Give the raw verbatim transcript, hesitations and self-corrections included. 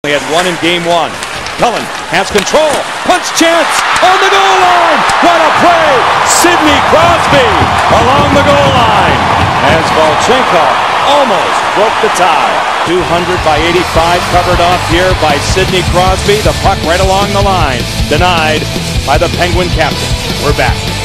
He had one in game one. Cullen has control. Punch chance on the goal line. What a play! Sidney Crosby along the goal line as Volchenkov almost broke the tie. two hundred by eighty-five covered off here by Sidney Crosby. The puck right along the line. Denied by the Penguin captain. We're back.